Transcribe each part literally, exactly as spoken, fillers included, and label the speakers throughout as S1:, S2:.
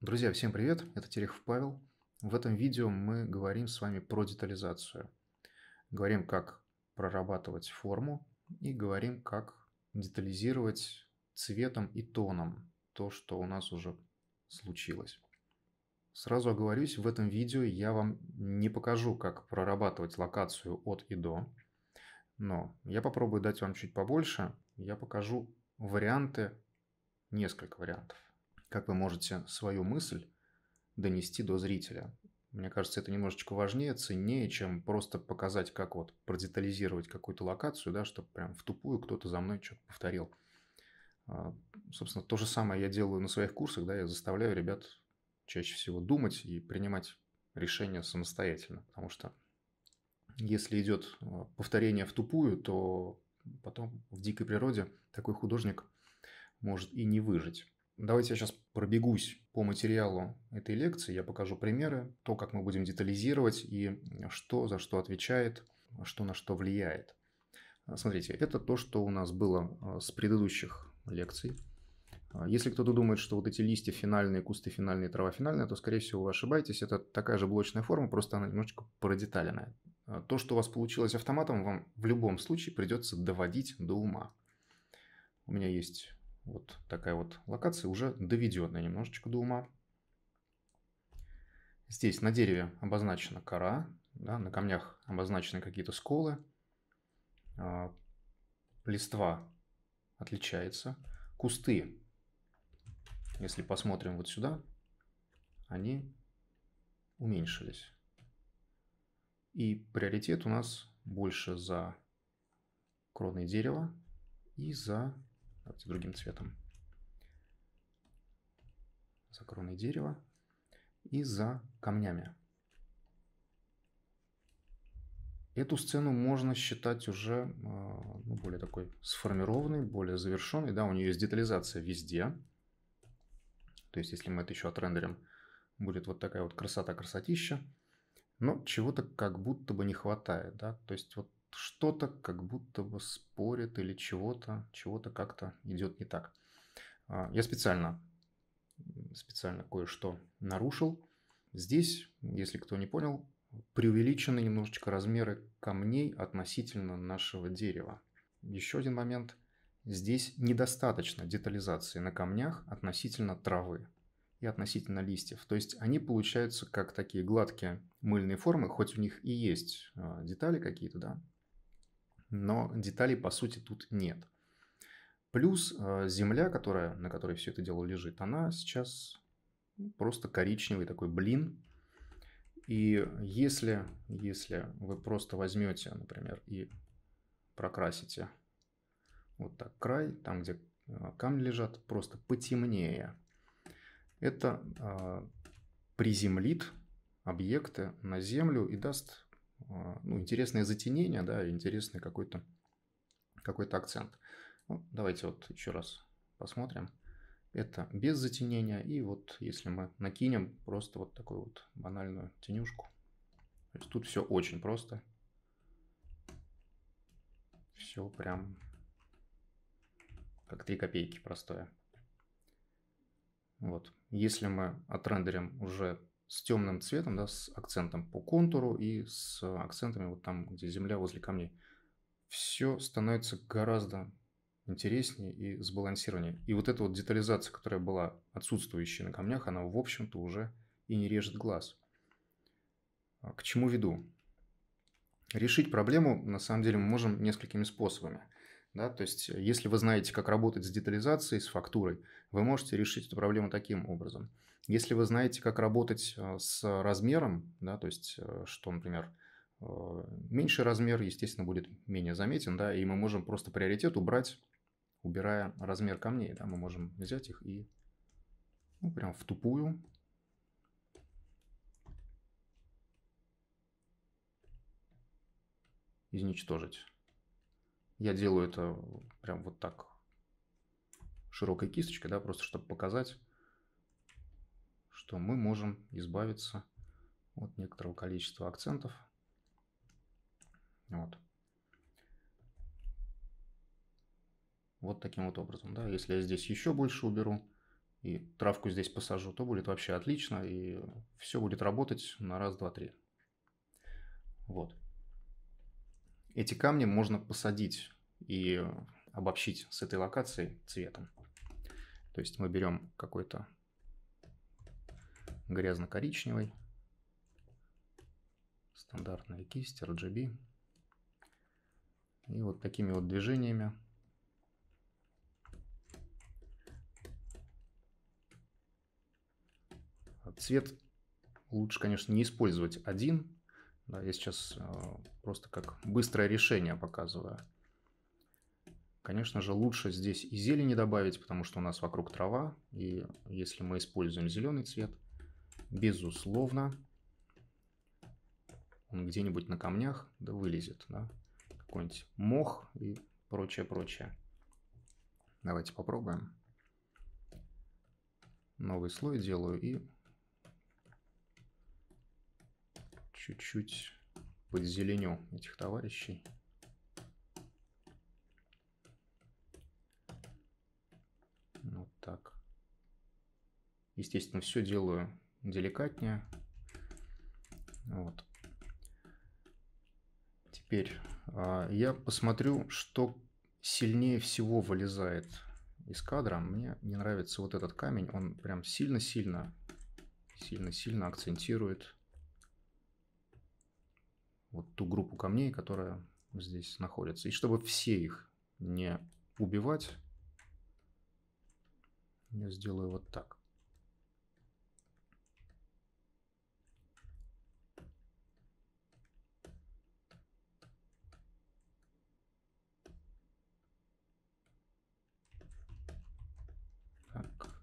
S1: Друзья, всем привет! Это Терехов Павел. В этом видео мы говорим с вами про детализацию. Говорим, как прорабатывать форму и говорим, как детализировать цветом и тоном то, что у нас уже случилось. Сразу оговорюсь, в этом видео я вам не покажу, как прорабатывать локацию от и до, но я попробую дать вам чуть побольше. Я покажу варианты, несколько вариантов, как вы можете свою мысль донести до зрителя. Мне кажется, это немножечко важнее, ценнее, чем просто показать, как вот продетализировать какую-то локацию, да, чтобы прям в тупую кто-то за мной что-то повторил. А, Собственно, то же самое я делаю на своих курсах, да, я заставляю ребят чаще всего думать и принимать решения самостоятельно, потому что если идет а, повторение в тупую, то потом в дикой природе такой художник может и не выжить. Давайте я сейчас пробегусь по материалу этой лекции, я покажу примеры, то, как мы будем детализировать и что за что отвечает, что на что влияет. Смотрите, это то, что у нас было а, с предыдущих лекций. А, Если кто-то думает, что вот эти листья финальные, кусты финальные, трава финальная, то, скорее всего, вы ошибаетесь. Это такая же блочная форма, просто она немножечко продеталенная. А, То, что у вас получилось автоматом, вам в любом случае придется доводить до ума. У меня есть вот такая вот локация, уже доведенная немножечко до ума. Здесь на дереве обозначена кора, да, на камнях обозначены какие-то сколы. а, Листва отличается. Кусты, если посмотрим вот сюда, они уменьшились. И приоритет у нас больше за кроной дерева и за... Давайте другим цветом. За кроной дерева и за камнями. Эту сцену можно считать уже ну, более такой сформированной, более завершенной. Да, у нее есть детализация везде. То есть, если мы это еще отрендерим, будет вот такая вот красота-красотища. Но чего-то как будто бы не хватает. Да? То есть, вот что-то как будто бы спорит или чего-то, чего-то как-то идет не так. Я специально, специально кое-что нарушил. Здесь, если кто не понял, преувеличены немножечко размеры камней относительно нашего дерева. Еще один момент. Здесь недостаточно детализации на камнях относительно травы и относительно листьев. То есть они получаются как такие гладкие мыльные формы, хоть у них и есть детали какие-то, да, но деталей по сути тут нет. Плюс земля, которая, на которой все это дело лежит, она сейчас просто коричневый такой блин. И если, если вы просто возьмете, например, и прокрасите вот так край, там, где камни лежат, просто потемнее, это а, приземлит объекты на землю и даст а, ну, интересное затенение, да, интересный какой-то какой-то акцент. Ну, давайте вот еще раз посмотрим. Это без затенения. И вот если мы накинем просто вот такую вот банальную тенюшку. То есть тут все очень просто. Все прям как три копейки простое. Вот. Если мы отрендерим уже с темным цветом, да, с акцентом по контуру и с акцентами вот там, где земля возле камней, все становится гораздо интереснее и сбалансированнее. И вот эта вот детализация, которая была отсутствующей на камнях, она, в общем-то, уже и не режет глаз. К чему веду? Решить проблему, на самом деле, мы можем несколькими способами. Да? То есть, если вы знаете, как работать с детализацией, с фактурой, вы можете решить эту проблему таким образом. Если вы знаете, как работать с размером, да, то есть, что, например, меньший размер, естественно, будет менее заметен, да, и мы можем просто приоритет убрать, убирая размер камней. Да, мы можем взять их и ну, прям в тупую изничтожить. Я делаю это прям вот так широкой кисточкой, да, просто чтобы показать, что мы можем избавиться от некоторого количества акцентов. Вот. Вот таким вот образом, да. Если я здесь еще больше уберу, и травку здесь посажу, то будет вообще отлично, и все будет работать на раз, два, три. Вот. Эти камни можно посадить и обобщить с этой локацией цветом. То есть мы берем какой-то грязно-коричневый, стандартная кисть, эр джи би. И вот такими вот движениями цвет лучше, конечно, не использовать один. Да, я сейчас э, просто как быстрое решение показываю. Конечно же, лучше здесь и зелени добавить, потому что у нас вокруг трава. И если мы используем зеленый цвет, безусловно, он где-нибудь на камнях да вылезет. Да? Какой-нибудь мох и прочее-прочее. Давайте попробуем. Новый слой делаю и чуть-чуть подзеленю этих товарищей. Вот так. Естественно, все делаю деликатнее. Вот. Теперь а, я посмотрю, что сильнее всего вылезает из кадра. Мне не нравится вот этот камень. Он прям сильно-сильно, сильно-сильно акцентирует вот ту группу камней, которая здесь находится. И чтобы все их не убивать, я сделаю вот так. Так.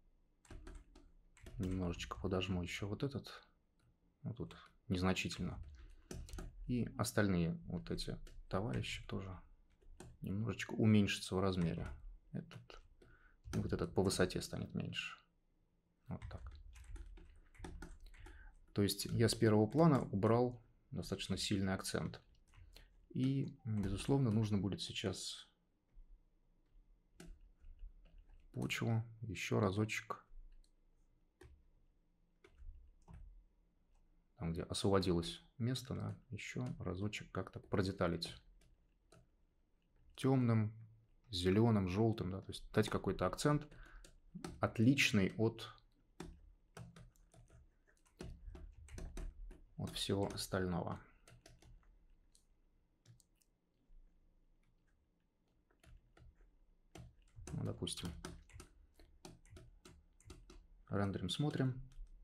S1: Немножечко подожму еще вот этот. Вот тут незначительно. И остальные вот эти товарищи тоже немножечко уменьшатся в размере. Этот, вот этот по высоте станет меньше. Вот так. То есть я с первого плана убрал достаточно сильный акцент. И, безусловно, нужно будет сейчас почву еще разочек. Там, где освободилось место, да, еще разочек как-то продеталить. Темным, зеленым, желтым, да, то есть дать какой-то акцент, отличный от, от всего остального. Ну, допустим, рендерим, смотрим.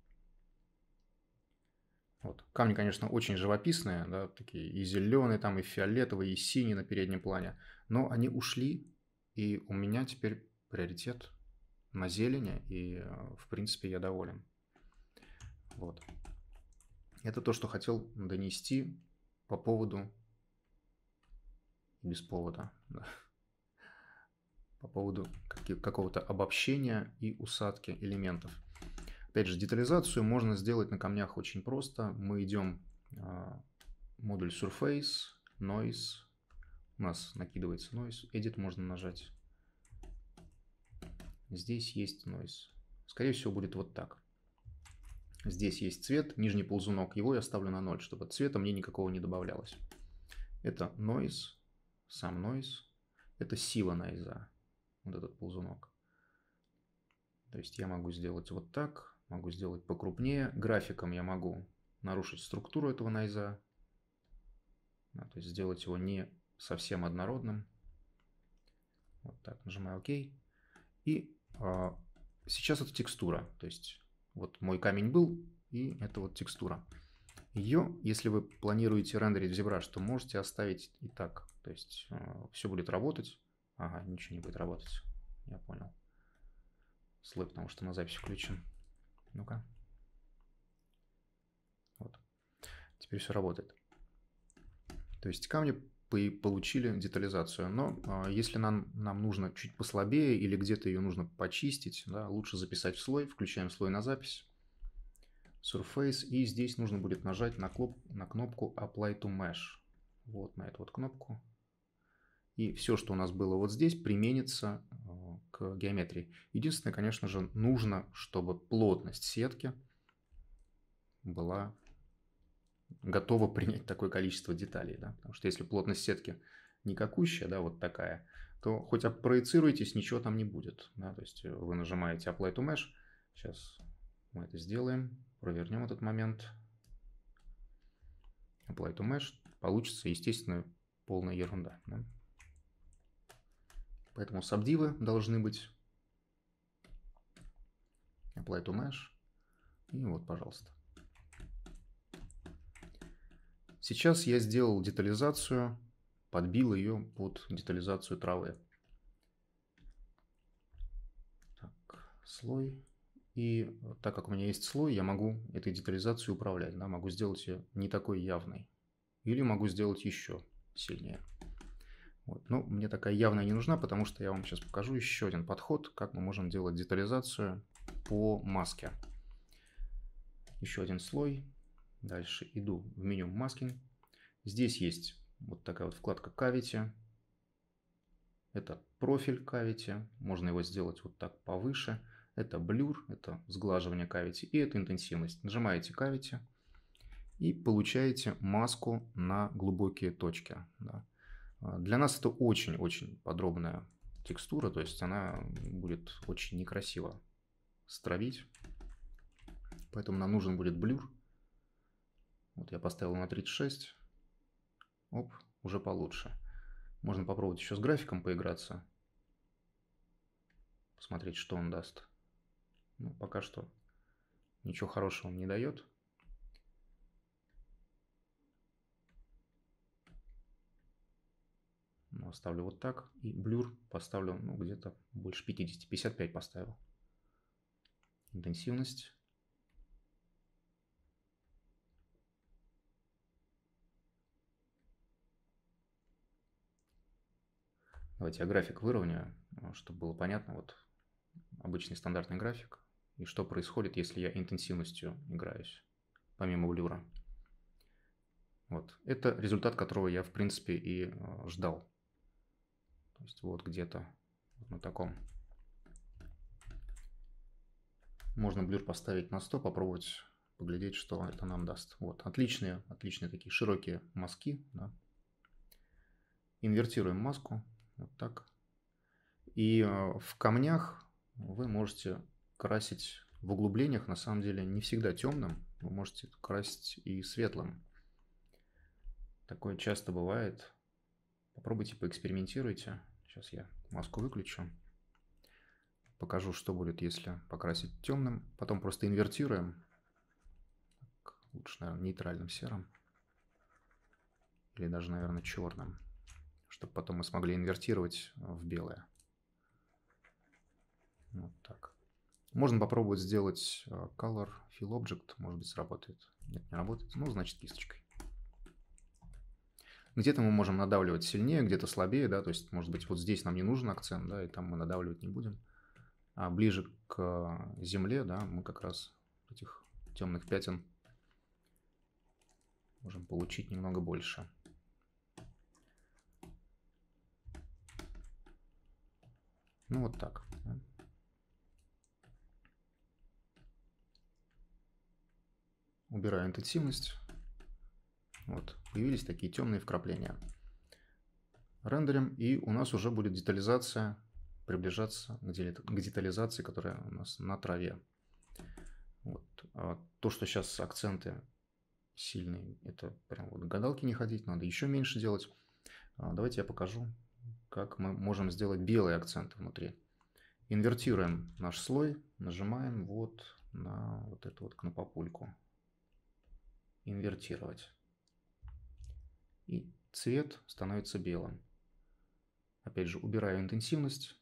S1: Вот. Камни, конечно, очень живописные, да, такие и зеленые, там, и фиолетовые, и синие на переднем плане. Но они ушли, и у меня теперь приоритет на зелени, и, в принципе, я доволен. Вот. Это то, что хотел донести по поводу, без повода, да, по поводу какого-то обобщения и усадки элементов. Опять же, детализацию можно сделать на камнях очень просто. Мы идем в модуль Surface, Noise. У нас накидывается Noise. Edit можно нажать. Здесь есть Noise. Скорее всего, будет вот так. Здесь есть цвет, нижний ползунок. Его я ставлю на ноль, чтобы цвета мне никакого не добавлялось. Это Noise, сам Noise. Это сила нойза. Вот этот ползунок. То есть я могу сделать вот так. Могу сделать покрупнее. Графиком я могу нарушить структуру этого нойза. Да, то есть сделать его не совсем однородным. Вот так, нажимаю ОК. И а, сейчас это текстура. То есть вот мой камень был, и это вот текстура. Ее, если вы планируете рендерить в ZBrush, то можете оставить и так. То есть а, все будет работать. Ага, ничего не будет работать. Я понял. Слой, потому что на запись включен. Ну-ка. Вот. Теперь все работает. То есть камни получили детализацию. Но а, если нам, нам нужно чуть послабее или где-то ее нужно почистить, да, лучше записать в слой. Включаем слой на запись. Surface. И здесь нужно будет нажать на, клоп, на кнопку Apply to Mesh. Вот на эту вот кнопку. И все, что у нас было вот здесь, применится э, к геометрии. Единственное, конечно же, нужно, чтобы плотность сетки была готова принять такое количество деталей. Да? Потому что если плотность сетки никакущая, да, вот такая, то хоть проецируйтесь, ничего там не будет. Да? То есть вы нажимаете Apply to Mesh. Сейчас мы это сделаем, провернем этот момент. Apply to Mesh. Получится, естественно, полная ерунда. Да? Поэтому сабдивы должны быть. Apply to Mesh. И вот, пожалуйста. Сейчас я сделал детализацию, подбил ее под детализацию травы. Так, слой. И так как у меня есть слой, я могу этой детализацией управлять. Да? Могу сделать ее не такой явной. Или могу сделать еще сильнее. Вот. Но мне такая явная не нужна, потому что я вам сейчас покажу еще один подход, как мы можем делать детализацию по маске. Еще один слой. Дальше иду в меню Masking. Здесь есть вот такая вот вкладка Cavity. Это профиль Cavity. Можно его сделать вот так повыше. Это Blur, это сглаживание Cavity. И это интенсивность. Нажимаете Cavity и получаете маску на глубокие точки. Да. Для нас это очень-очень подробная текстура, то есть она будет очень некрасиво стравить. Поэтому нам нужен будет блюр. Вот я поставил на тридцать шесть. Оп, уже получше. Можно попробовать еще с графиком поиграться. Посмотреть, что он даст. Ну, пока что ничего хорошего он не дает. Ну, оставлю вот так. И блюр поставлю, ну, где-то больше пятидесяти. пятьдесят пять поставил. Интенсивность. Давайте я график выровняю, чтобы было понятно. Вот обычный стандартный график. И что происходит, если я интенсивностью играюсь, помимо блюра. Вот. Это результат, которого я, в принципе, и ждал. То есть вот где-то на таком. Можно блюр поставить на сто, попробовать поглядеть, что это нам даст. Вот. Отличные, отличные такие широкие мазки. Да. Инвертируем маску. Вот так. И в камнях вы можете красить в углублениях, на самом деле, не всегда темным. Вы можете красить и светлым. Такое часто бывает. Попробуйте, поэкспериментируйте. Сейчас я маску выключу. Покажу, что будет, если покрасить темным. Потом просто инвертируем. Так, лучше, наверное, нейтральным серым. Или даже, наверное, черным. Чтобы потом мы смогли инвертировать в белое. Вот так. Можно попробовать сделать Color Fill Object. Может быть, сработает. Нет, не работает. Ну, значит, кисточкой. Где-то мы можем надавливать сильнее, где-то слабее. Да? То есть, может быть, вот здесь нам не нужен акцент, да, и там мы надавливать не будем. А ближе к земле, да, мы как раз этих темных пятен можем получить немного больше. Ну, вот так. Да. Убираю интенсивность. Вот, появились такие темные вкрапления. Рендерим, и у нас уже будет детализация, приближаться к детализации, которая у нас на траве. Вот. А то, что сейчас акценты сильные, это прям вот гадалки не ходить, надо еще меньше делать. А давайте я покажу, как мы можем сделать белые акценты внутри. Инвертируем наш слой, нажимаем вот на вот эту вот кнопопульку. Инвертировать. И цвет становится белым. Опять же, убираю интенсивность.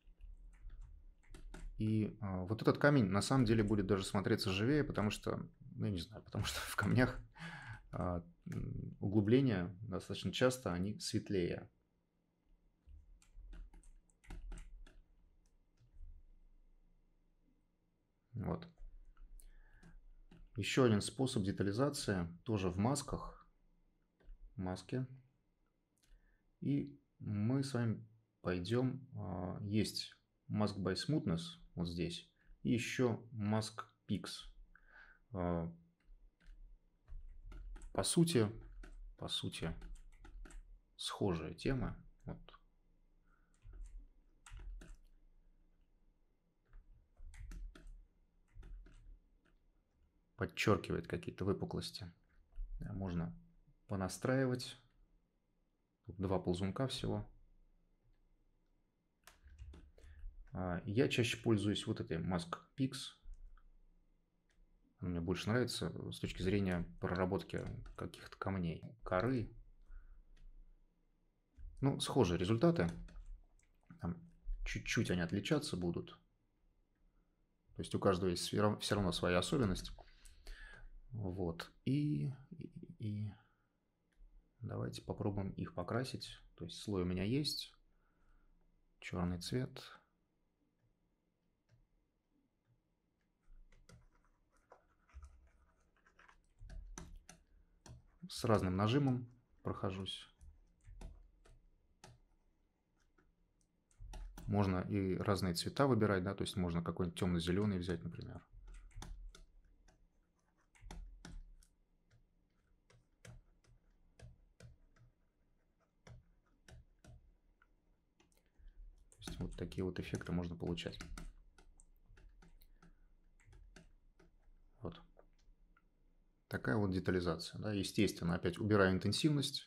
S1: И а, вот этот камень на самом деле будет даже смотреться живее, потому что, ну, я не знаю, потому что в камнях а, углубления достаточно часто они светлее. Вот. Еще один способ детализации, тоже в масках. Маски. И мы с вами пойдем, а, есть Mask by Smoothness вот здесь, и еще Mask Peaks. А, по сути, по сути, схожая тема. Вот. Подчеркивает какие-то выпуклости. Можно понастраивать. Тут два ползунка всего. Я чаще пользуюсь вот этой Mask Peaks. Мне больше нравится с точки зрения проработки каких-то камней, коры. Ну, схожие результаты. Там чуть-чуть они отличаться будут. То есть у каждого есть все равно своя особенность. Вот. И, и, и давайте попробуем их покрасить. То есть слой у меня есть. Черный цвет. С разным нажимом прохожусь. Можно и разные цвета выбирать, да, то есть можно какой-нибудь темно-зеленый взять, например. То есть вот такие вот эффекты можно получать. Вот. Такая вот детализация, да, естественно, опять убираю интенсивность.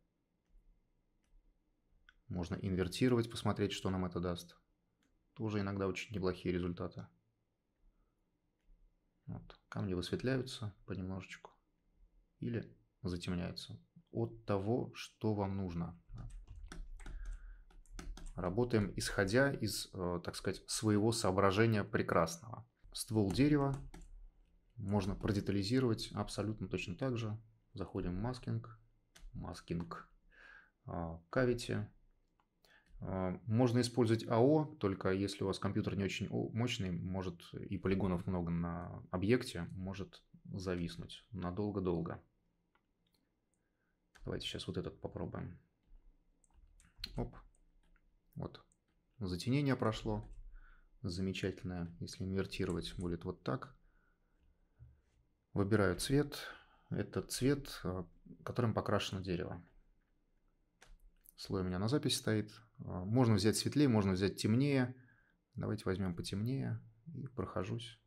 S1: Можно инвертировать, посмотреть, что нам это даст. Тоже иногда очень неплохие результаты. Вот. Камни высветляются понемножечку или затемняются от того, что вам нужно. Работаем исходя из, так сказать, своего соображения прекрасного. Ствол дерева можно продетализировать абсолютно точно так же. Заходим в маскинг, маскинг, кавити. Можно использовать эй о, только если у вас компьютер не очень мощный, может и полигонов много на объекте, может зависнуть надолго-долго. Давайте сейчас вот этот попробуем. Оп. Вот. Затенение прошло. Замечательное. Если инвертировать, будет вот так. Выбираю цвет. Это цвет, которым покрашено дерево. Слой у меня на запись стоит. Можно взять светлее, можно взять темнее. Давайте возьмем потемнее и прохожусь.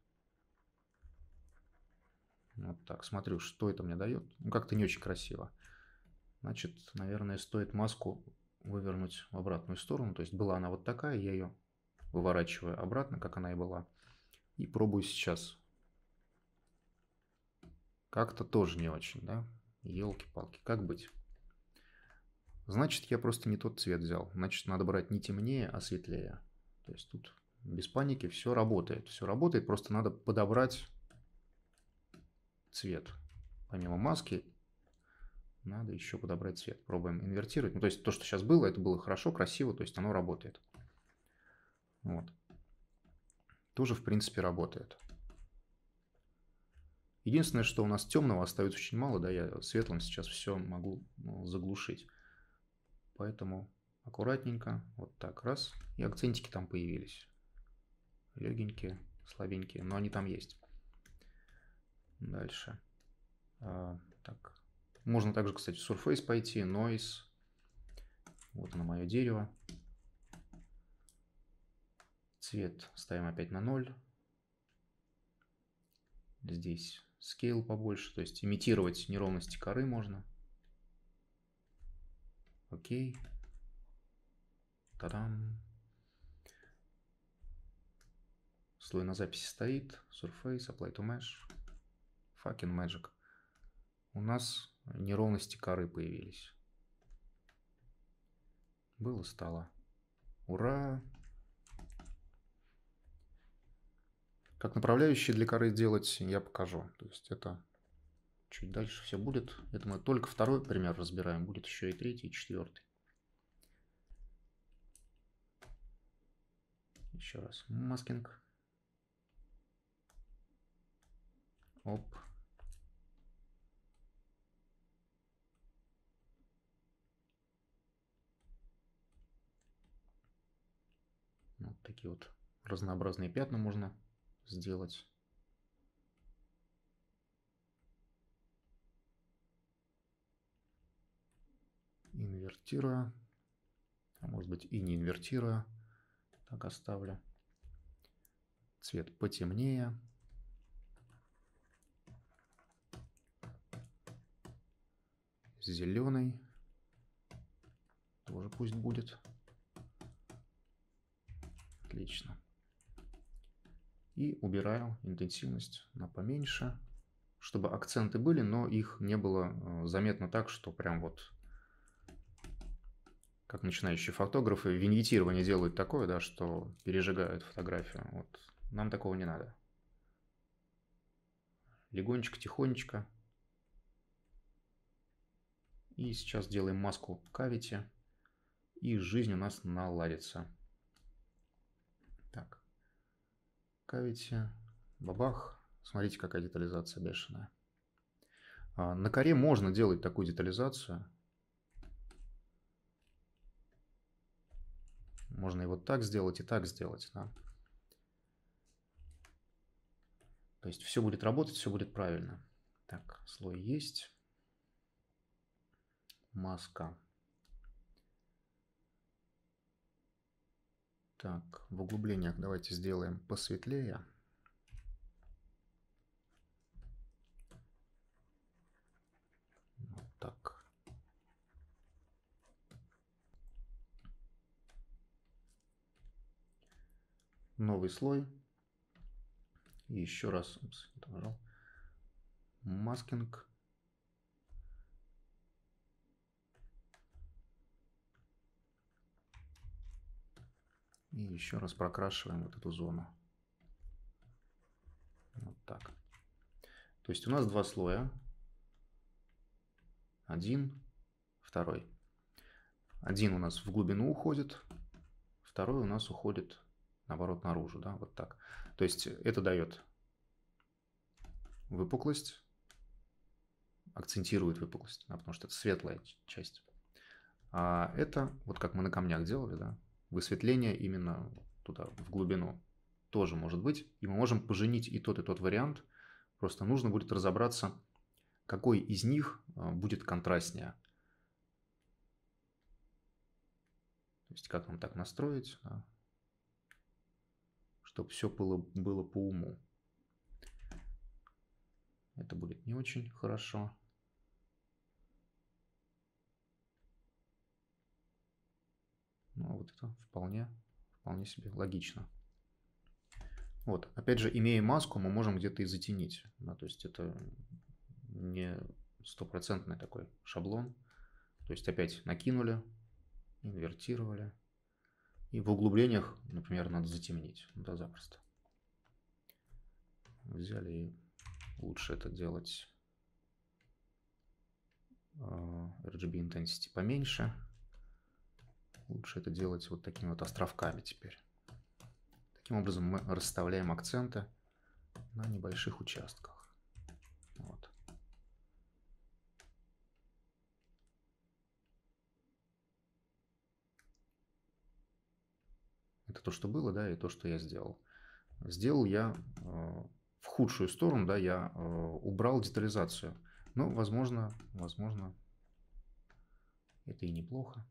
S1: Вот так, смотрю, что это мне дает. Ну, как-то не очень красиво. Значит, наверное, стоит маску вывернуть в обратную сторону. То есть была она вот такая, я ее выворачиваю обратно, как она и была. И пробую сейчас. Как-то тоже не очень, да? Елки-палки, как быть? Значит, я просто не тот цвет взял. Значит, надо брать не темнее, а светлее. То есть тут без паники все работает. Все работает, просто надо подобрать цвет. Помимо маски, надо еще подобрать цвет. Пробуем инвертировать. Ну, то есть то, что сейчас было, это было хорошо, красиво, то есть оно работает. Вот. Тоже, в принципе, работает. Единственное, что у нас темного остается очень мало, да, я светлым сейчас все могу ну, заглушить. Поэтому аккуратненько, вот так, раз, и акцентики там появились. Легенькие, слабенькие, но они там есть. Дальше. А, так. Можно также, кстати, в Surface пойти, Noise. Вот оно, мое дерево. Цвет ставим опять на ноль. Здесь scale побольше, то есть имитировать неровности коры можно. Окей. Та-дам. Слой на записи стоит. Surface, Apply to Mesh. Fucking magic. У нас неровности коры появились. Было, стало. Ура! Как направляющие для коры делать, я покажу. То есть это чуть дальше все будет. Это мы только второй пример разбираем. Будет еще и третий, и четвертый. Еще раз. Маскинг. Оп. такие вот разнообразные пятна можно сделать. Инвертируя, а может быть и не инвертируя, так оставлю. Цвет потемнее. Зеленый тоже пусть будет. Отлично. И убираю интенсивность на поменьше, чтобы акценты были, но их не было заметно так, что прям вот как начинающие фотографы виньетирование делают такое, да, что пережигают фотографию. Вот нам такого не надо. Легонечко, тихонечко. И сейчас делаем маску кавити, и жизнь у нас наладится. Так, кавити, бабах. Смотрите, какая детализация бешеная. А, на коре можно делать такую детализацию. Можно и вот так сделать, и так сделать. Да? То есть все будет работать, все будет правильно. Так, слой есть. Маска. Так, в углублениях давайте сделаем посветлее. Вот так. Новый слой. И еще раз упс, маскинг. И еще раз прокрашиваем вот эту зону. Вот так. То есть у нас два слоя. Один, второй. Один у нас в глубину уходит, второй у нас уходит, наоборот, наружу. Да? Вот так. То есть это дает выпуклость, акцентирует выпуклость, да, потому что это светлая часть. А это, вот как мы на камнях делали, да, высветление именно туда, в глубину, тоже может быть. И мы можем поженить и тот, и тот вариант. Просто нужно будет разобраться, какой из них будет контрастнее. То есть как нам так настроить, да, чтобы все было, было по уму. Это будет не очень хорошо. Ну, а вот это вполне, вполне себе логично. Вот, опять же, имея маску, мы можем где-то и затенить. Да, то есть это не стопроцентный такой шаблон. То есть опять накинули, инвертировали. И в углублениях, например, надо затемнить. Да, запросто. Взяли и лучше это делать эр джи би Intensity поменьше. Лучше это делать вот такими вот островками теперь. Таким образом мы расставляем акценты на небольших участках. Вот. Это то, что было, да, и то, что я сделал. Сделал я э, в худшую сторону, да, я э, убрал детализацию. Но, возможно, возможно, это и неплохо.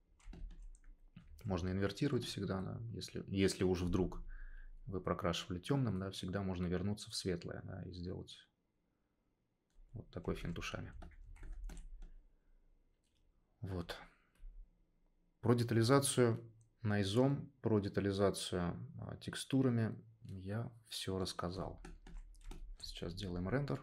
S1: Можно инвертировать всегда, да, если, если уж вдруг вы прокрашивали темным, да, всегда можно вернуться в светлое, да, и сделать вот такой финт ушами. Вот. Про детализацию найзом, про детализацию а, текстурами я все рассказал. Сейчас делаем рендер.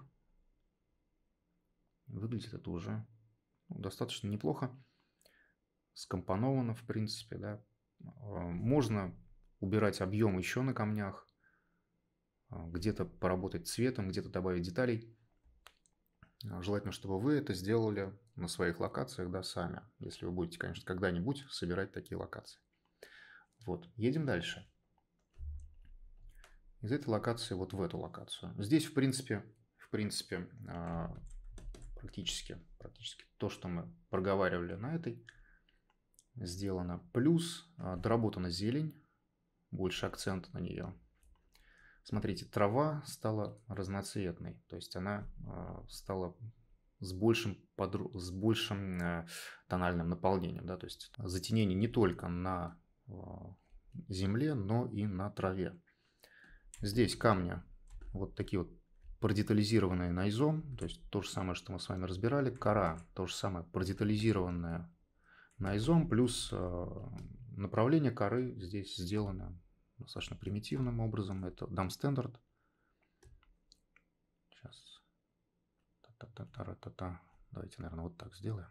S1: Выглядит это уже ну, достаточно неплохо. Скомпоновано, в принципе, да. Можно убирать объем еще на камнях, где-то поработать цветом, где-то добавить деталей. Желательно, чтобы вы это сделали на своих локациях, да, сами, если вы будете, конечно, когда-нибудь собирать такие локации. Вот, едем дальше. Из этой локации вот в эту локацию. Здесь, в принципе, в принципе, практически, практически то, что мы проговаривали на этой, сделано. Плюс доработана зелень. больше акцент на нее. Смотрите, трава стала разноцветной, то есть она э, стала с большим, подру... с большим э, тональным наполнением. Да? То есть затенение не только на э, земле, но и на траве. Здесь камни вот такие вот продетализированные найзом, то есть то же самое, что мы с вами разбирали. Кора то же самое, продетализированная найзом, плюс э, направление коры здесь сделано достаточно примитивным образом. Это дам стандарт. Сейчас. Та-та-та-та-та-та. Давайте, наверное, вот так сделаем.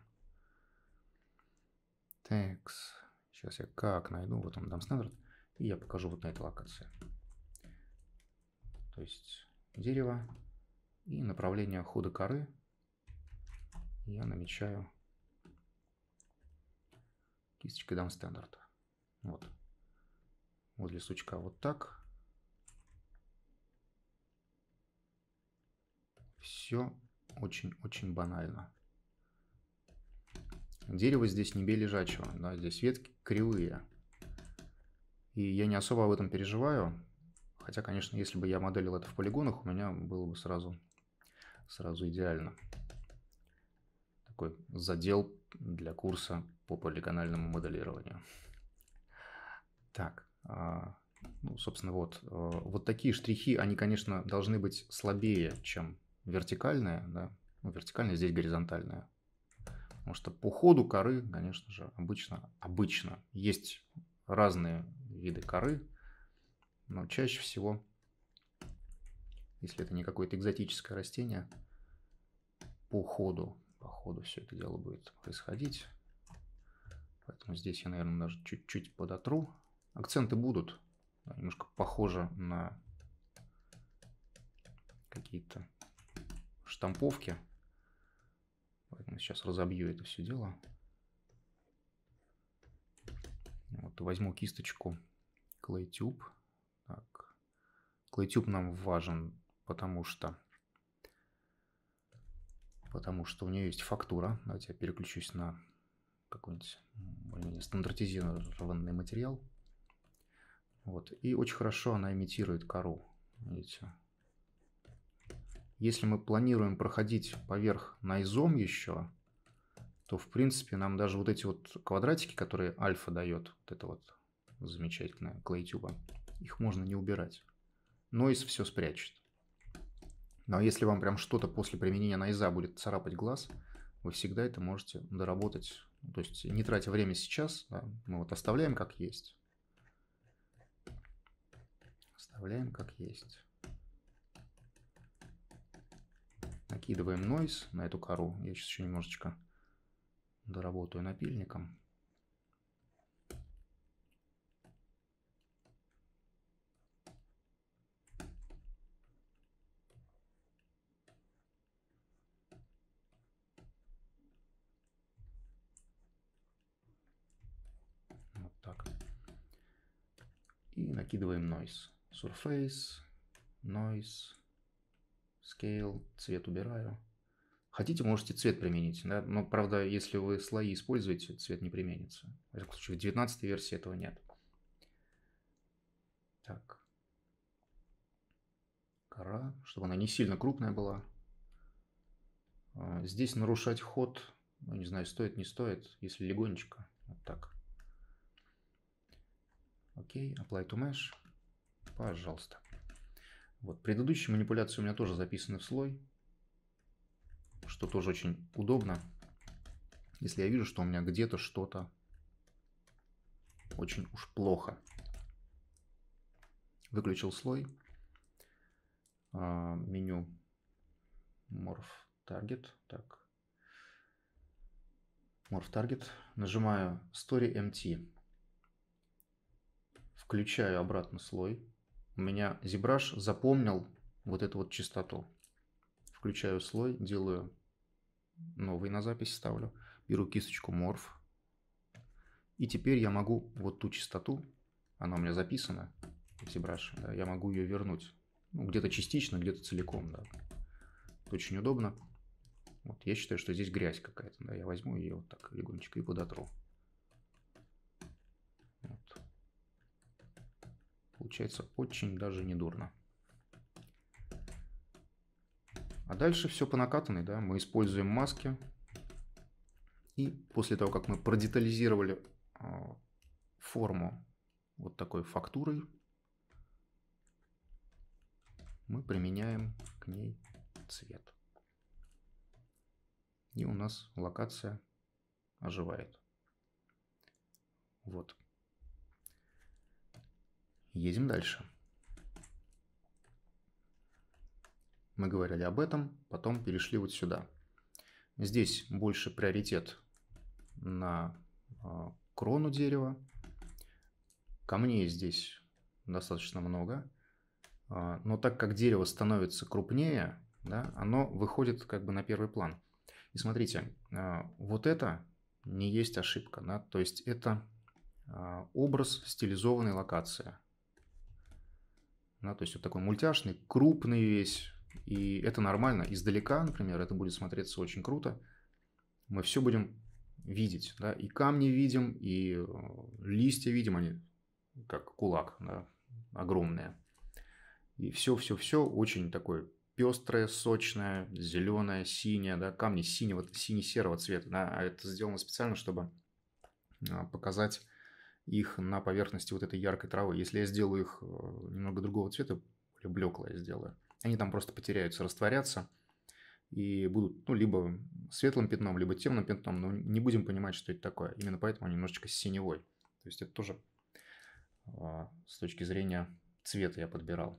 S1: Так. Сейчас я как найду, вот он дам стандарт, и я покажу вот на этой локации. То есть дерево и направление хода коры я намечаю кисточкой дам стандарт. Вот. Возле сучка вот так. Все очень-очень банально. Дерево здесь не бей лежачего, да, здесь ветки кривые. И я не особо об этом переживаю. Хотя, конечно, если бы я моделил это в полигонах, у меня было бы сразу, сразу идеально. Такой задел для курса по полигональному моделированию. Так, ну, собственно, вот. Вот такие штрихи, они, конечно, должны быть слабее, чем вертикальные. Да? Ну, вертикальная, здесь горизонтальная. Потому что по ходу коры, конечно же, обычно, обычно есть разные виды коры, но чаще всего, если это не какое-то экзотическое растение, по ходу, по ходу все это дело будет происходить. Поэтому здесь я, наверное, даже чуть-чуть подотру. Акценты будут немножко похожи на какие-то штамповки. Поэтому сейчас разобью это все дело. Вот, возьму кисточку Clay Tube. Так. Clay Tube нам важен, потому что, потому что у нее есть фактура. Давайте я переключусь на какой-нибудь более-менее стандартизированный материал. Вот. И очень хорошо она имитирует кору. Видите? Если мы планируем проходить поверх найзом еще, то, в принципе, нам даже вот эти вот квадратики, которые альфа дает, вот это вот замечательное Clay Tube, их можно не убирать. Нойз все спрячет. Но если вам прям что-то после применения найза будет царапать глаз, вы всегда это можете доработать. То есть не тратя время сейчас, да, мы вот оставляем как есть. Оставляем как есть. Накидываем нойз на эту кору. Я сейчас еще немножечко доработаю напильником. Вот так. И накидываем noise. Surface, noise, scale, цвет убираю. Хотите, можете цвет применить, да? Но, правда, если вы слои используете, цвет не применится. В этом случае в девятнадцатой версии этого нет. Так. Кора, чтобы она не сильно крупная была. Здесь нарушать ход, ну, не знаю, стоит, не стоит, если легонечко. Вот так. Окей, apply to mesh. Пожалуйста. Вот, предыдущие манипуляции у меня тоже записаны в слой, что тоже очень удобно, если я вижу, что у меня где-то что-то очень уж плохо. Выключил слой. Меню Morph Target. Так. Morph Target. Нажимаю Story Empty. Включаю обратно слой. У меня ZBrush запомнил вот эту вот частоту. Включаю слой, делаю новый на запись, ставлю. Беру кисточку Morph. И теперь я могу вот ту частоту, она у меня записана в ZBrush, да, я могу ее вернуть. Ну, где-то частично, где-то целиком. Да. Это очень удобно. Вот, я считаю, что здесь грязь какая-то. Да, я возьму ее вот так легонечко и подотру. Вот. Получается очень даже недурно. А дальше все по накатанной, да, мы используем маски. И после того, как мы продетализировали э, форму вот такой фактурой, мы применяем к ней цвет. И у нас локация оживает. Вот. Едем дальше. Мы говорили об этом, потом перешли вот сюда. Здесь больше приоритет на э, крону дерева. Камней здесь достаточно много. Э, но так как дерево становится крупнее, да, оно выходит как бы на первый план. И смотрите, э, вот это не есть ошибка. Да? То есть это э, образ стилизованной локации. Да? То есть вот такой мультяшный, крупный весь. И это нормально. Издалека, например, это будет смотреться очень круто. Мы все будем видеть. Да? И камни видим, и листья видим. Они как кулак, да? Огромные. И все-все-все очень такое пестрое, сочное, зеленое, синее. Да? Камни синего, сине-серого цвета. Да? А это сделано специально, чтобы показать их на поверхности вот этой яркой травы. Если я сделаю их немного другого цвета, более блеклое сделаю, они там просто потеряются, растворятся и будут, ну, либо светлым пятном, либо темным пятном, но не будем понимать, что это такое. Именно поэтому они немножечко синевой. То есть это тоже а, с точки зрения цвета я подбирал.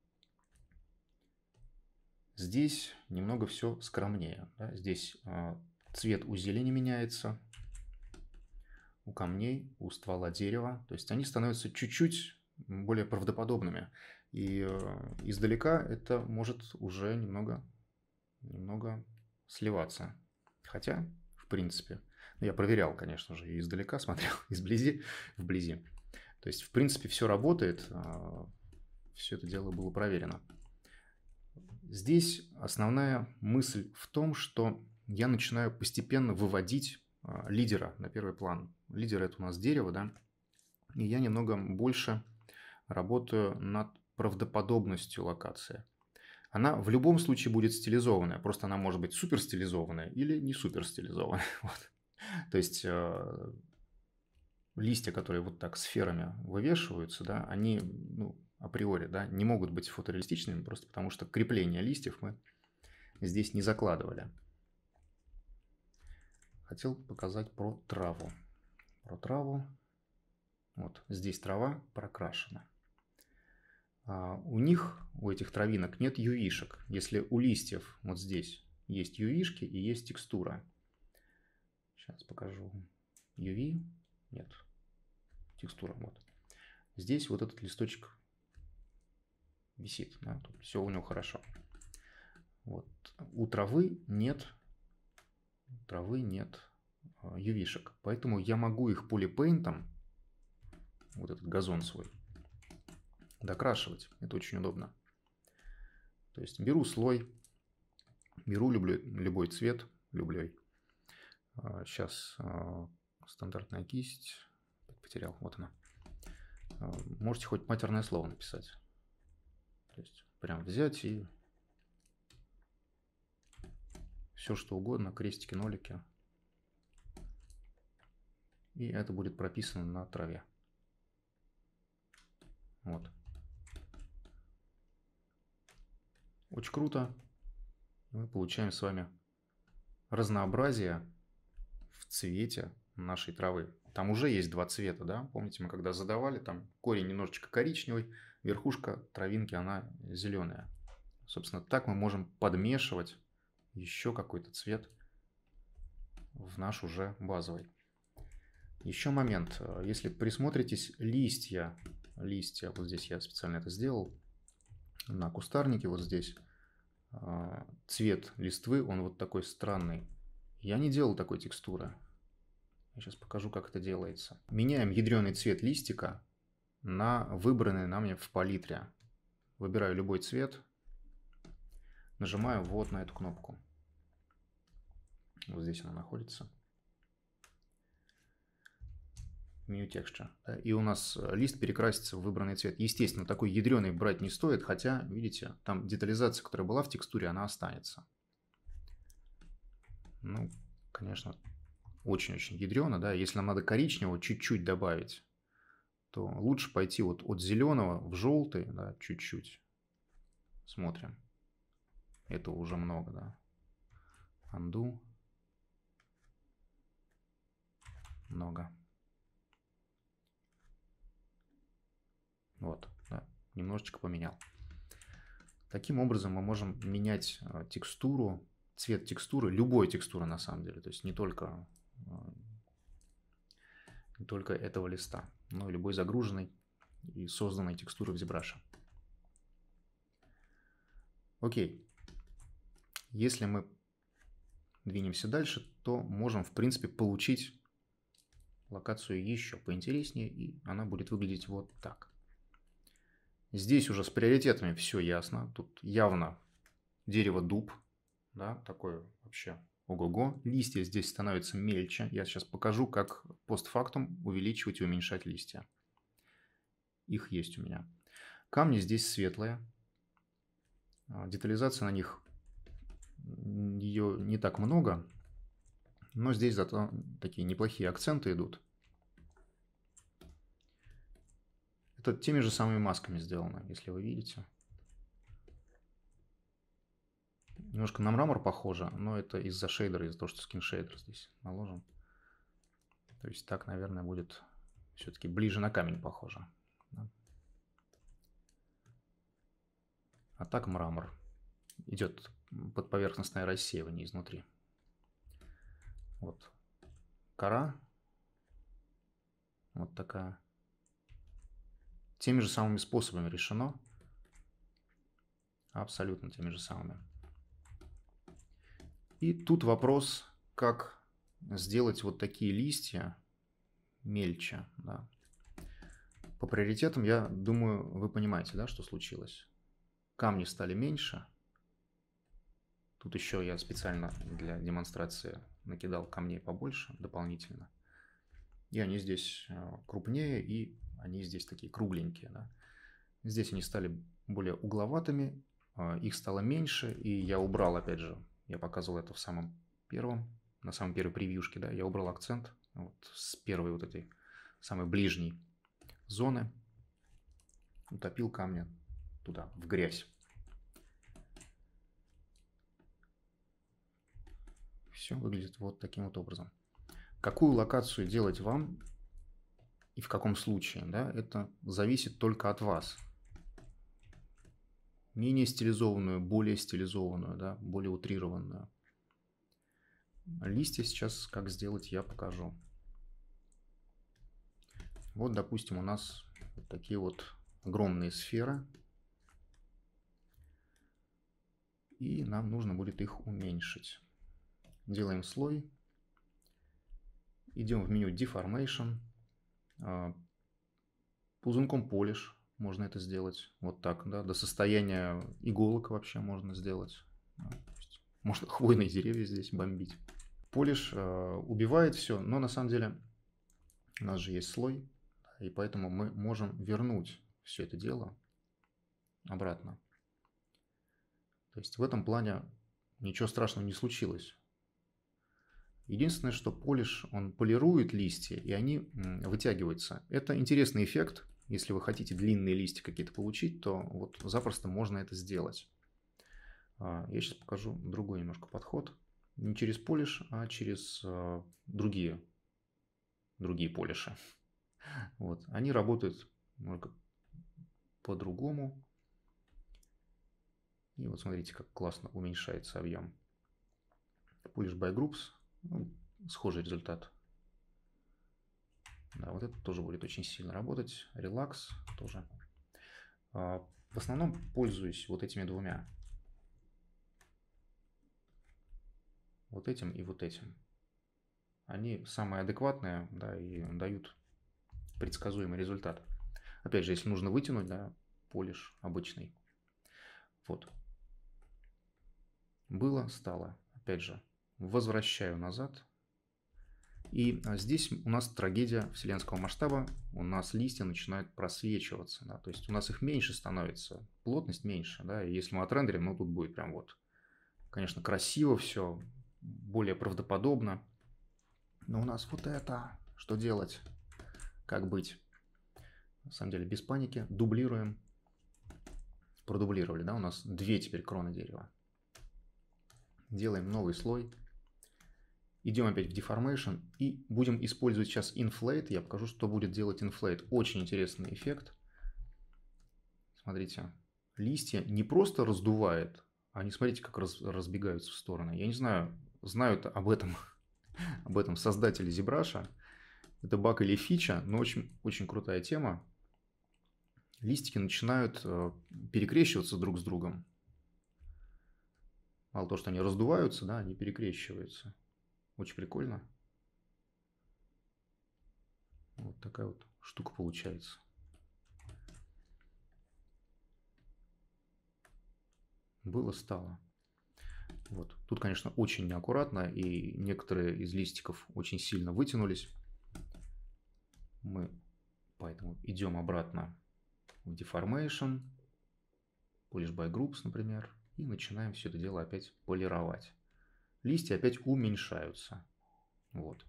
S1: Здесь немного все скромнее. Да? Здесь а, цвет у зелени меняется, у камней, у ствола дерева. То есть они становятся чуть-чуть более правдоподобными. И э, издалека это может уже немного, немного сливаться. Хотя, в принципе, я проверял, конечно же, и издалека смотрел, и вблизи, вблизи. То есть, в принципе, все работает, э, все это дело было проверено. Здесь основная мысль в том, что я начинаю постепенно выводить э, лидера на первый план. Лидер – это у нас дерево, да, и я немного больше работаю над правдоподобностью локации. Она в любом случае будет стилизованная, просто она может быть супер стилизованная или не супер стилизованная. Вот. То есть э, листья, которые вот так сферами вывешиваются, да, они, ну, априори, да, не могут быть фотореалистичными, просто потому что крепление листьев мы здесь не закладывали. Хотел показать про траву. Про траву. Вот здесь трава прокрашена. А у них, у этих травинок, нет ювишек. Если у листьев вот здесь есть ювишки и есть текстура. Сейчас покажу. ю ви. Нет. Текстура. Вот. Здесь вот этот листочек висит. Да? Тут все у него хорошо. Вот. У травы нет. У травы нет ювишек. Поэтому я могу их полипейнтом, вот этот газон свой, докрашивать. Это очень удобно. То есть беру слой, беру люблю, любой цвет, любой. Сейчас стандартная кисть. Потерял, вот она. Можете хоть матерное слово написать. То есть прям взять и все что угодно, крестики, нолики. И это будет прописано на траве. Вот. Очень круто. Мы получаем с вами разнообразие в цвете нашей травы. Там уже есть два цвета, да? Помните, мы когда задавали, там корень немножечко коричневый, верхушка травинки, она зеленая. Собственно, так мы можем подмешивать еще какой-то цвет в наш уже базовый. Еще момент. Если присмотритесь, листья, листья, вот здесь я специально это сделал, на кустарнике вот здесь, цвет листвы, он вот такой странный. Я не делал такой текстуры. Я сейчас покажу, как это делается. Меняем ядреный цвет листика на выбранный нами в палитре. Выбираю любой цвет, нажимаю вот на эту кнопку. Вот здесь она находится. меню Texture, да, и у нас лист перекрасится в выбранный цвет. Естественно, такой ядреный брать не стоит, хотя, видите, там детализация, которая была в текстуре, она останется. Ну, конечно, очень-очень ядрено, да. Если нам надо коричневого чуть-чуть добавить, то лучше пойти вот от зеленого в желтый, да, чуть-чуть. Смотрим. Это уже много, да. Undo. Много. Вот, да, немножечко поменял. Таким образом мы можем менять текстуру, цвет текстуры, любой текстуры на самом деле, то есть не только, не только этого листа, но и любой загруженной и созданной текстуры в ZBrush. Окей. Если мы двинемся дальше, то можем, в принципе, получить локацию еще поинтереснее, и она будет выглядеть вот так. Здесь уже с приоритетами все ясно. Тут явно дерево дуб, да, такое вообще ого-го. Листья здесь становятся мельче. Я сейчас покажу, как постфактум увеличивать и уменьшать листья. Их есть у меня. Камни здесь светлые. Детализация на них, ее не так много, но здесь зато такие неплохие акценты идут. Это теми же самыми масками сделано, если вы видите. Немножко на мрамор похоже, но это из-за шейдера, из-за того, что скин-шейдер здесь наложен. То есть так, наверное, будет все-таки ближе на камень похоже. Да? А так мрамор. Идет подповерхностное рассеивание изнутри. Вот кора. Вот такая. Теми же самыми способами решено. Абсолютно теми же самыми. И тут вопрос, как сделать вот такие листья мельче. Да. По приоритетам, я думаю, вы понимаете, да, что случилось. Камни стали меньше. Тут еще я специально для демонстрации накидал камней побольше дополнительно. И они здесь крупнее, и они здесь такие кругленькие. Да. Здесь они стали более угловатыми, их стало меньше, и я убрал, опять же, я показывал это в самом первом, на самой первой превьюшке, да, я убрал акцент вот с первой вот этой самой ближней зоны, утопил камни туда, в грязь. Все выглядит вот таким вот образом. Какую локацию делать вам и в каком случае, да, это зависит только от вас. Менее стилизованную, более стилизованную, да, более утрированную. Листья сейчас как сделать, я покажу. Вот, допустим, у нас вот такие вот огромные сферы. И нам нужно будет их уменьшить. Делаем слой. Идем в меню Deformation. Ползунком Polish можно это сделать. Вот так, да, до состояния иголок вообще можно сделать. Можно хвойные деревья здесь бомбить. Polish убивает все, но на самом деле у нас же есть слой, и поэтому мы можем вернуть все это дело обратно. То есть в этом плане ничего страшного не случилось. Единственное, что Polish, он полирует листья, и они вытягиваются. Это интересный эффект. Если вы хотите длинные листья какие-то получить, то вот запросто можно это сделать. Я сейчас покажу другой немножко подход. Не через Polish, а через другие, другие полиши. Вот. Они работают немного по-другому. И вот смотрите, как классно уменьшается объем. Polish by Groups. Ну, схожий результат. Да, вот это тоже будет очень сильно работать. Relax тоже. В основном пользуюсь вот этими двумя. Вот этим и вот этим. Они самые адекватные, да, и дают предсказуемый результат. Опять же, если нужно вытянуть, да, Polish обычный. Вот. Было, стало. Опять же, возвращаю назад. И здесь у нас трагедия вселенского масштаба. У нас листья начинают просвечиваться. Да? То есть у нас их меньше становится, плотность меньше. Да? И если мы отрендерим, ну тут будет прям вот, конечно, красиво все, более правдоподобно. Но у нас вот это, что делать, как быть? На самом деле без паники, дублируем. Продублировали, да, у нас две теперь кроны дерева. Делаем новый слой. Идем опять в Deformation и будем использовать сейчас Inflate. Я покажу, что будет делать Inflate. Очень интересный эффект. Смотрите, листья не просто раздувает, они, смотрите, как раз, разбегаются в стороны. Я не знаю, знают об этом, об этом создатели ZBrush. Это баг или фича, но очень, очень крутая тема. Листики начинают перекрещиваться друг с другом. Мало того, что они раздуваются, да, они перекрещиваются. Очень прикольно. Вот такая вот штука получается. Было, стало. Вот. Тут, конечно, очень неаккуратно, и некоторые из листиков очень сильно вытянулись. Мы поэтому идем обратно в Deformation, Polish by Groups, например, и начинаем все это дело опять полировать. Листья опять уменьшаются. Вот.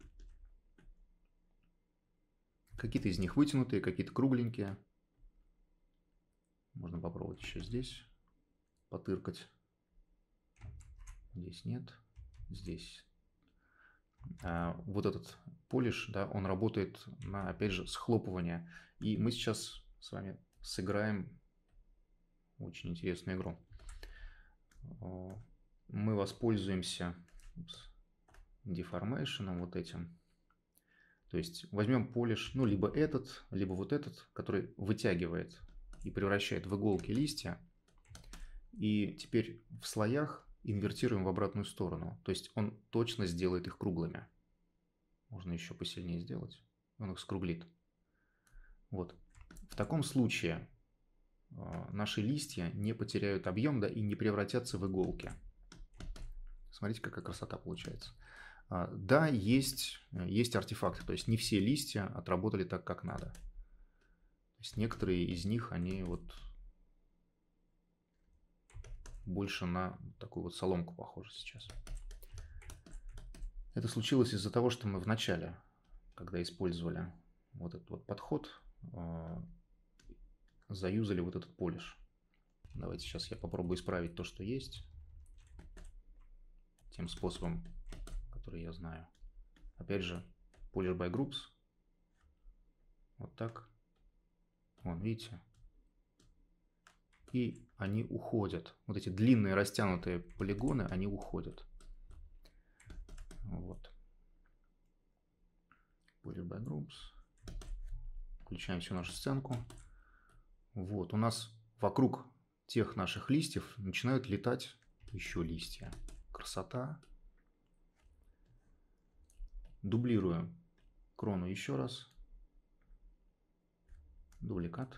S1: Какие-то из них вытянутые, какие-то кругленькие. Можно попробовать еще здесь потыркать. Здесь нет. Здесь. А вот этот полиш, да, он работает на, опять же, схлопывание. И мы сейчас с вами сыграем очень интересную игру. Мы воспользуемся деформейшеном вот этим. То есть возьмем полиш, ну, либо этот, либо вот этот, который вытягивает и превращает в иголки листья. И теперь в слоях инвертируем в обратную сторону. То есть он точно сделает их круглыми. Можно еще посильнее сделать. Он их скруглит. Вот. В таком случае наши листья не потеряют объем, да, и не превратятся в иголки. Смотрите, какая красота получается. Да, есть, есть артефакты, то есть не все листья отработали так, как надо. То есть некоторые из них, они вот больше на такую вот соломку похожи сейчас. Это случилось из-за того, что мы в начале, когда использовали вот этот вот подход, заюзали вот этот полиш. Давайте сейчас я попробую исправить то, что есть, тем способом, который я знаю. Опять же, Polish by Groups. Вот так. Вон, видите? И они уходят. Вот эти длинные растянутые полигоны, они уходят. Вот. Polish by Groups. Включаем всю нашу сценку. Вот, у нас вокруг тех наших листьев начинают летать еще листья. Красота. Дублируем крону еще раз. Дубликат.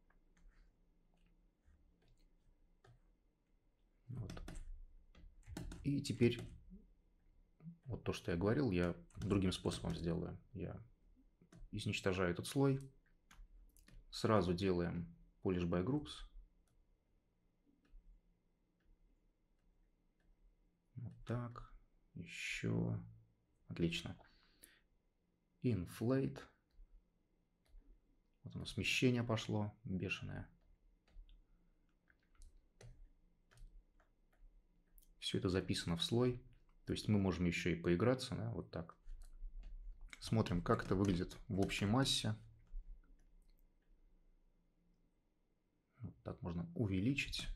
S1: Вот. И теперь вот то, что я говорил, я другим способом сделаю. Я изничтожаю этот слой. Сразу делаем Polish by Groups. Вот так. Еще. Отлично. Inflate. Вот у нас смещение пошло бешеное. Все это записано в слой. То есть мы можем еще и поиграться, да, вот так. Смотрим, как это выглядит в общей массе. Вот так можно увеличить.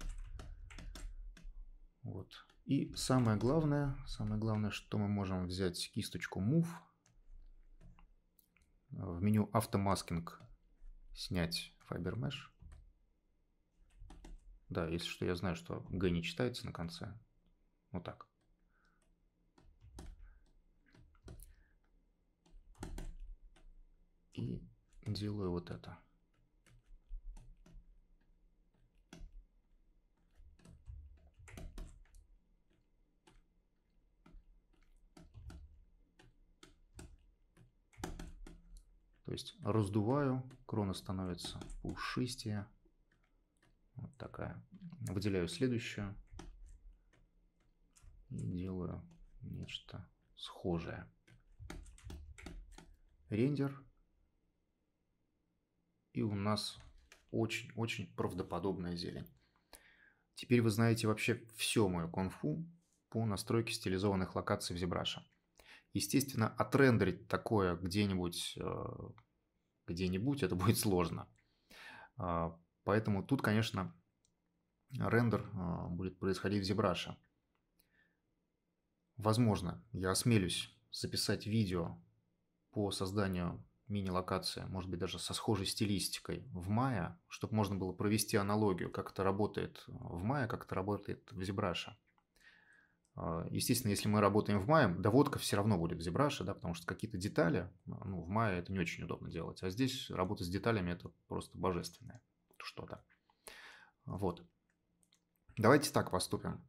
S1: Вот. И самое главное, самое главное, что мы можем взять кисточку Move. В меню автомаскинг снять Fiber Mesh. Да, если что, я знаю, что G не читается на конце. Вот так. И делаю вот это. есть раздуваю, крона становится пушистее. Вот такая. Выделяю следующую. И делаю нечто схожее. Рендер. И у нас очень-очень правдоподобная зелень. Теперь вы знаете вообще все мое кунг-фу по настройке стилизованных локаций в ZBrush. Естественно, отрендерить такое где-нибудь, где-нибудь это будет сложно. Поэтому тут, конечно, рендер будет происходить в ZBrush. Возможно, я осмелюсь записать видео по созданию мини-локации, может быть, даже со схожей стилистикой в Maya, чтобы можно было провести аналогию, как это работает в Maya, как это работает в ZBrush. Естественно, если мы работаем в Maya, доводка все равно будет в ZBrush, да, потому что какие-то детали, ну, в Maya это не очень удобно делать, а здесь работа с деталями это просто божественное что-то. Вот. Давайте так поступим.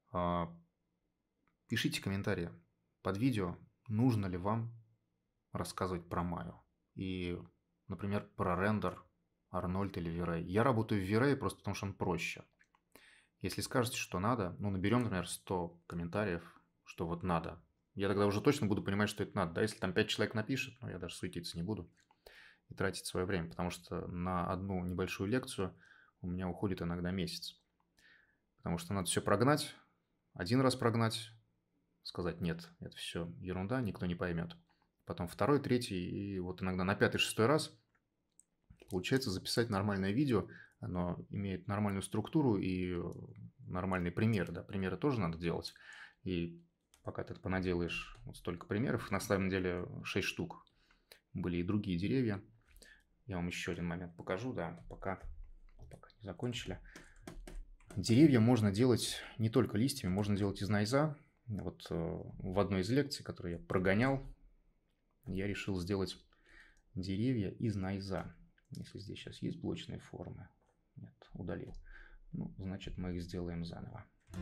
S1: Пишите комментарии под видео, нужно ли вам рассказывать про Maya. И, например, про рендер, Arnold или V-Ray. Я работаю в V-Ray просто потому, что он проще. Если скажете, что надо, ну, наберем, например, сто комментариев, что вот надо. Я тогда уже точно буду понимать, что это надо. Да, если там пять человек напишет, ну, я даже суетиться не буду и тратить свое время, потому что на одну небольшую лекцию у меня уходит иногда месяц. Потому что надо все прогнать, один раз прогнать, сказать нет, это все ерунда, никто не поймет. Потом второй, третий, и вот иногда на пятый, шестой раз получается записать нормальное видео. Оно имеет нормальную структуру и нормальные примеры. Да, примеры тоже надо делать. И пока ты понаделаешь вот столько примеров, на самом деле шесть штук. Были и другие деревья. Я вам еще один момент покажу, да, пока, пока не закончили. Деревья можно делать не только листьями, можно делать из найза. Вот в одной из лекций, которую я прогонял, я решил сделать деревья из найза. Если здесь сейчас есть блочные формы. Нет, удалил. Ну, значит, мы их сделаем заново.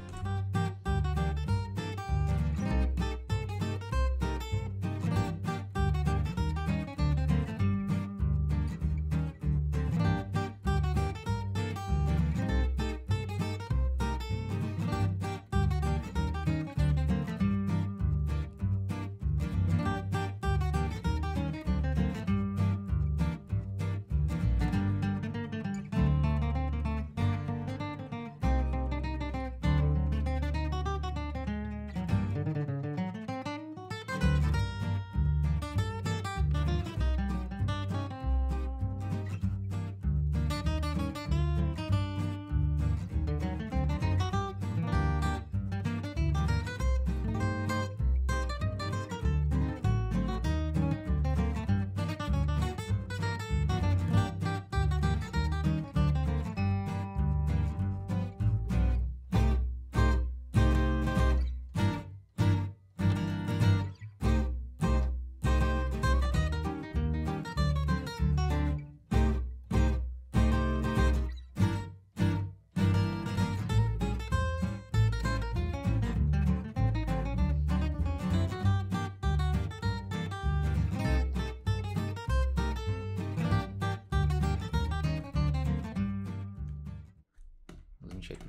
S1: Замечательно.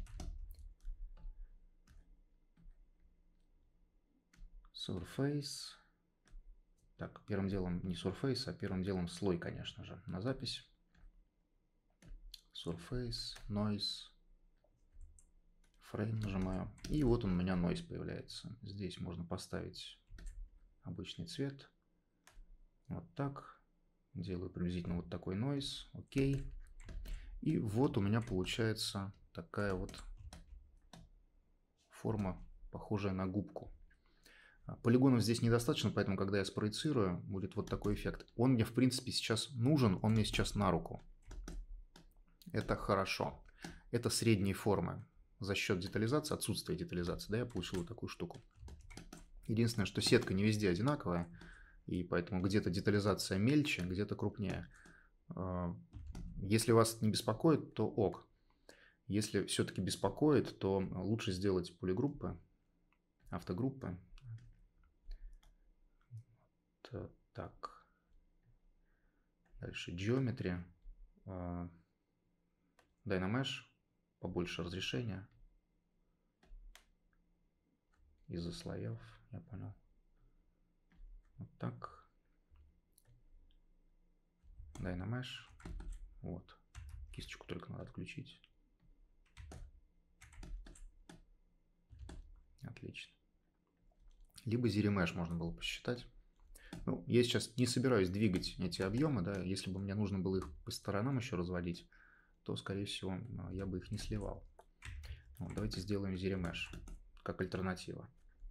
S1: Surface. Так, первым делом не Surface, а первым делом слой, конечно же, на запись. Surface, Noise, Frame нажимаю. И вот он у меня Noise появляется. Здесь можно поставить обычный цвет. Вот так. Делаю приблизительно вот такой Noise. Окей. И вот у меня получается такая вот форма, похожая на губку. Полигонов здесь недостаточно, поэтому, когда я спроецирую, будет вот такой эффект. Он мне, в принципе, сейчас нужен, он мне сейчас на руку. Это хорошо. Это средние формы. За счет детализации, отсутствия детализации, да, я получил вот такую штуку. Единственное, что сетка не везде одинаковая, и поэтому где-то детализация мельче, где-то крупнее. Если вас не беспокоит, то ок. Если все-таки беспокоит, то лучше сделать полигруппы, автогруппы. Так. Дальше Geometry. Dynamesh. Побольше разрешения. Из-за слоев, я понял. Вот так. Dynamesh. Вот. Кисточку только надо отключить. Отлично. Либо ZRemesh можно было посчитать. Ну, я сейчас не собираюсь двигать эти объемы, да. Если бы мне нужно было их по сторонам еще разводить, то, скорее всего, я бы их не сливал. Вот, давайте сделаем ZRemesh как альтернатива.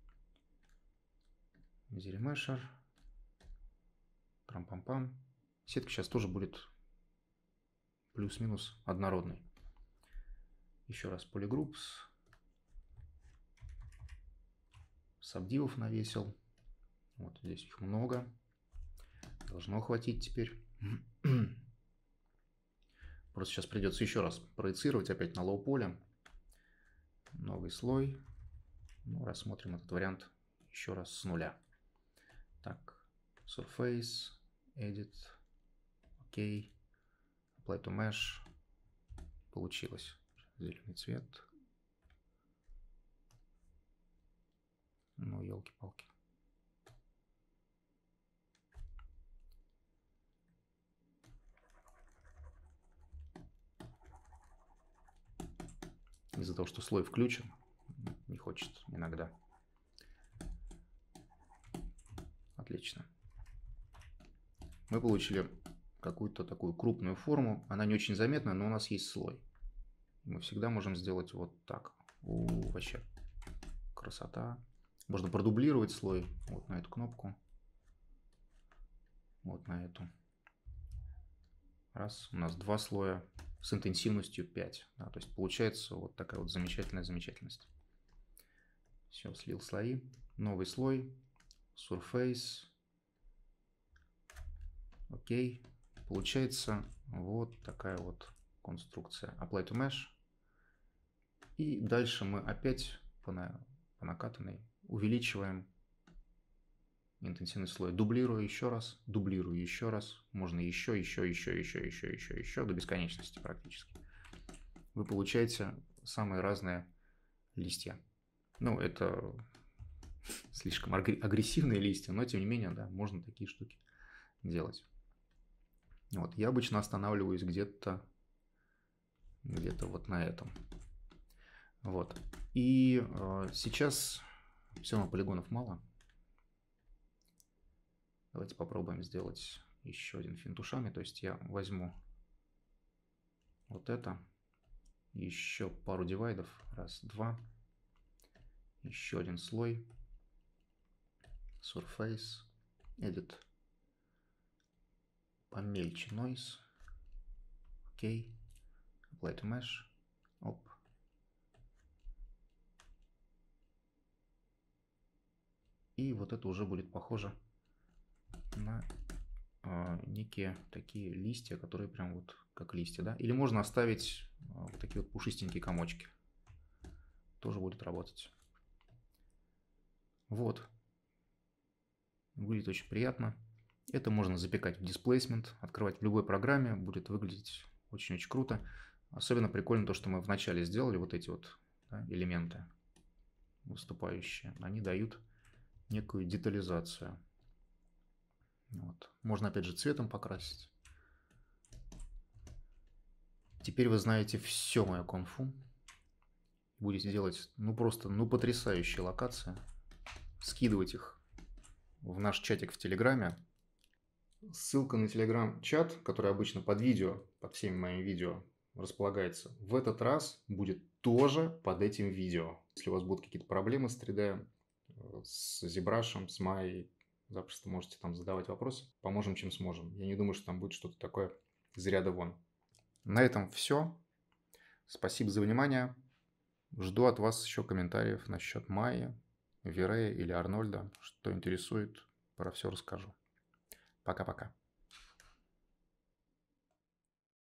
S1: ZRemesher. Трам-пам-пам. Сетка сейчас тоже будет плюс-минус однородной. Еще раз Polygroups. Сабдивов навесил. Вот здесь их много. Должно хватить теперь. Просто сейчас придется еще раз проецировать опять на лоу-поле. Новый слой. Ну, рассмотрим этот вариант еще раз с нуля. Так, Surface, Edit, OK, Apply to Mesh. Получилось. Зеленый цвет. Ну, елки-палки. Из-за того, что слой включен, не хочет иногда. Отлично. Мы получили какую-то такую крупную форму. Она не очень заметна, но у нас есть слой. Мы всегда можем сделать вот так. У, вообще красота. Можно продублировать слой вот на эту кнопку. Вот на эту. Раз. У нас два слоя с интенсивностью пять. Да, то есть получается вот такая вот замечательная замечательность. Все, слил слои. Новый слой. Surface. Окей. Получается вот такая вот конструкция. Apply to Mesh. И дальше мы опять по, на, по накатанной увеличиваем интенсивность слоя. Дублирую еще раз, дублирую еще раз. Можно еще, еще, еще, еще, еще, еще, еще, до бесконечности практически. Вы получаете самые разные листья. Ну, это слишком агрессивные листья, но тем не менее, да, можно такие штуки делать. Вот, я обычно останавливаюсь где-то где-то вот на этом. Вот. И э, сейчас все равно полигонов мало. Давайте попробуем сделать еще один финт ушами. То есть я возьму вот это, еще пару дивайдов. Раз, два. Еще один слой. Surface. Edit. Помельче noise. Окей. Apply to Mesh. Оп. И вот это уже будет похоже на э, некие такие листья, которые прям вот как листья, да? Или можно оставить э, вот такие вот пушистенькие комочки. Тоже будет работать. Вот. Выглядит очень приятно. Это можно запекать в Displacement, открывать в любой программе. Будет выглядеть очень-очень круто. Особенно прикольно то, что мы вначале сделали вот эти вот, да, элементы выступающие. Они дают некую детализацию. Вот. Можно опять же цветом покрасить. Теперь вы знаете все мое кунг-фу. Будете делать ну просто ну потрясающие локации. Скидывать их в наш чатик в Телеграме. Ссылка на Телеграм-чат, который обычно под видео, под всеми моими видео располагается, в этот раз будет тоже под этим видео. Если у вас будут какие-то проблемы с три дэ, с ZBrush, с Maya, запросто можете там задавать вопросы. Поможем, чем сможем. Я не думаю, что там будет что-то такое из ряда вон. На этом все. Спасибо за внимание. Жду от вас еще комментариев насчет Майи, Верея или Арнольда. Что интересует, про все расскажу. Пока-пока.